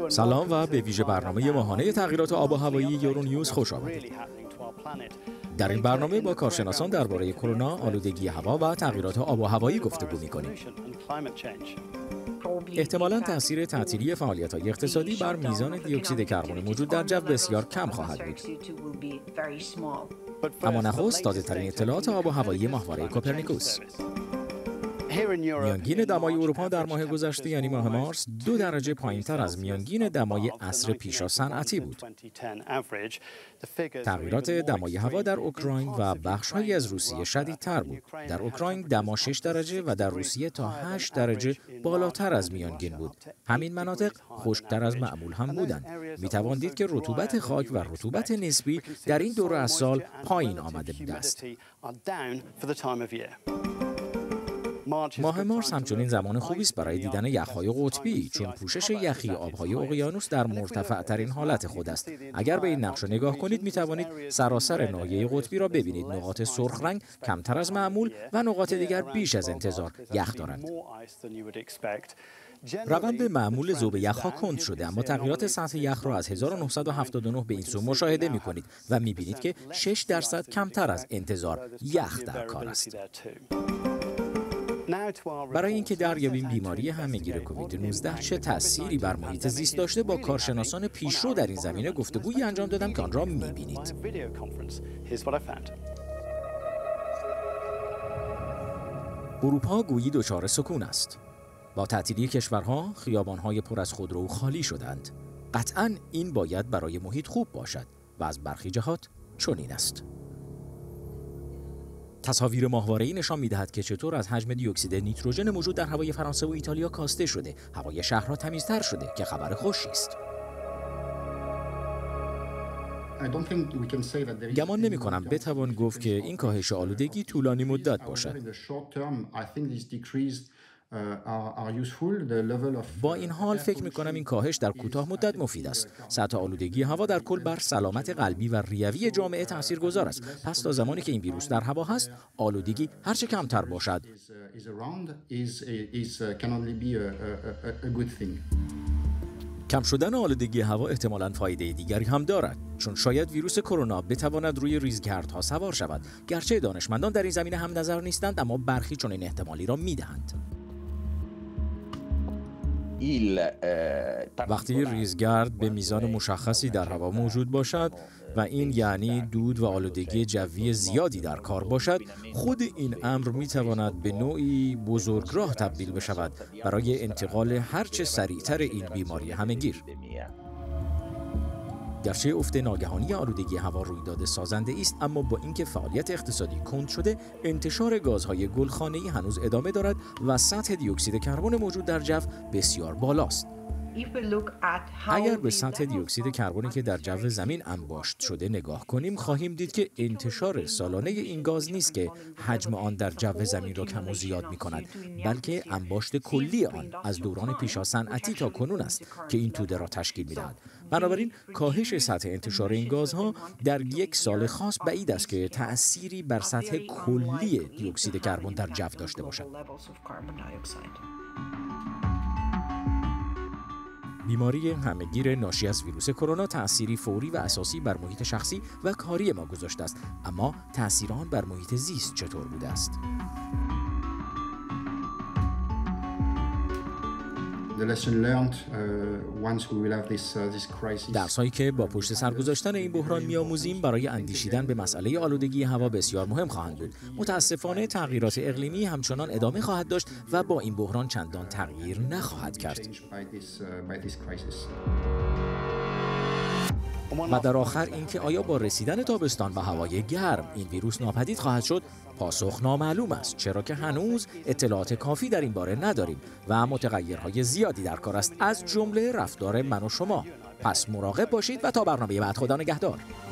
سلام و به ویژه برنامه ماهانه تغییرات آب و هوایی یورونیوز خوش آمدید. در این برنامه با کارشناسان درباره کرونا، آلودگی هوا و تغییرات آب و هوایی گفتگو می‌کنیم. احتمالاً تاثیر تعطیلی فعالیت‌های اقتصادی بر میزان دیوکسید کربن موجود در جو بسیار کم خواهد بود. اما نخست تازه‌ترین اطلاعات آب و هوایی ماهواره کوپرنیکوس. میانگین دمای اروپا در ماه گذشته یعنی ماه مارس 2 درجه پایین‌تر از میانگین دمای عصر پیشا صنعتی بود. تغییرات دمای هوا در اوکراین و بخش‌هایی از روسیه شدیدتر بود. در اوکراین دما 6 درجه و در روسیه تا 8 درجه بالاتر از میانگین بود. همین مناطق خشک‌تر از معمول هم بودند. می‌توان دید که رطوبت خاک و رطوبت نسبی در این دوره از سال پایین آمده بوده است. ماه مارس همچنین زمان خوبی است برای دیدن یخ‌های قطبی، چون پوشش یخی آب‌های اقیانوس در مرتفع‌ترین حالت خود است. اگر به این نقشه نگاه کنید می‌توانید سراسر ناحیه قطبی را ببینید. نقاط سرخ رنگ کمتر از معمول و نقاط دیگر بیش از انتظار یخ دارند. روند معمول ذوب یخ‌ها کند شده، اما تغییرات سطح یخ را از 1979 به این سو مشاهده می‌کنید و می‌بینید که 6% کمتر از انتظار یخ در کار است. برای اینکه دریابیم بیماری همه‌گیر کووید 19 چه تأثیری بر محیط زیست داشته، با کارشناسان پیشرو در این زمینه گفتگویی انجام دادم که آن را می‌بینید. اروپا گویی دچار سکون است. با تعطیلی کشورها، خیابان‌های پر از خودرو خالی شدند. قطعاً این باید برای محیط خوب باشد و از برخی جهات چنین است. تصاویر ماهواره‌ای نشان می‌دهد که چطور از حجم دیوکسید نیتروژن موجود در هوای فرانسه و ایتالیا کاسته شده. هوای شهرها تمیزتر شده که خبر خوشی است. گمان نمی‌کنم بتوان گفت که این کاهش آلودگی طولانی مدت باشد. با این حال فکر می‌کنم این کاهش در کوتاه مدت مفید است. سطح آلودگی هوا در کل بر سلامت قلبی و ریوی جامعه تاثیرگذار است. پس تا زمانی که این ویروس در هوا هست، آلودگی هرچه کمتر باشد. کم شدن آلودگی هوا احتمالاً فایده دیگری هم دارد، چون شاید ویروس کرونا بتواند روی ریزگردها سوار شود. گرچه دانشمندان در این زمینه هم نظر نیستند، اما برخی چنین احتمالی را می‌دهند. وقتی ریزگرد به میزان مشخصی در هوا موجود باشد و این یعنی دود و آلودگی جوی زیادی در کار باشد، خود این امر میتواند به نوعی بزرگراه تبدیل بشود برای انتقال هرچه سریعتر این بیماری همه‌گیر. گرچه افت ناگهانی آلودگی هوا رویداد سازنده است، اما با اینکه فعالیت اقتصادی کند شده، انتشار گازهای گلخانه‌ای هنوز ادامه دارد و سطح دیوکسید کربن موجود در جو بسیار بالاست. اگر به سطح دیوکسید کربنی که در جو زمین انباشت شده نگاه کنیم، خواهیم دید که انتشار سالانه این گاز نیست که حجم آن در جو زمین را کم و زیاد می‌کند، بلکه انباشت کلی آن از دوران پیشا صنعتی تا کنون است که این توده را تشکیل می‌دهد. بنابراین کاهش سطح انتشار این گازها در یک سال خاص بعید است که تأثیری بر سطح کلی دیوکسید کربن در جو داشته باشد. بیماری همه‌گیر ناشی از ویروس کرونا تأثیری فوری و اساسی بر محیط شخصی و کاری ما گذاشته است، اما تأثیر آن بر محیط زیست چطور بوده است؟ درس‌هایی که با پشت سر گذاشتن این بحران می‌آموزیم برای اندیشیدن به مسئله آلودگی هوا بسیار مهم خواهند بود. متأسفانه تغییرات اقلیمی همچنان ادامه خواهد داشت و با این بحران چندان تغییر نخواهد کرد. و در آخر اینکه آیا با رسیدن تابستان و هوای گرم این ویروس ناپدید خواهد شد؟ پاسخ نامعلوم است، چرا که هنوز اطلاعات کافی در این باره نداریم و متغیرهای زیادی در کار است، از جمله رفتار من و شما. پس مراقب باشید و تا برنامه بعد، خدا نگهدار.